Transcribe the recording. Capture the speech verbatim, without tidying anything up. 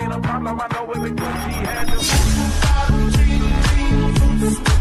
ain't a problem, I know it because she had the